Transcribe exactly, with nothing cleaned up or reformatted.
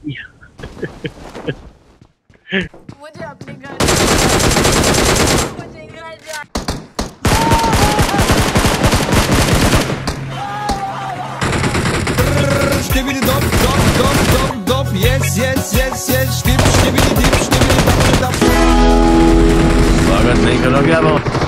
मुझे अपनी गाड़ी मुझे घर जा Stibidi dop dop dop dop dop yes yes yes yes stib stibidi dip stibidi dap dap स्वागत नहीं करोगे अब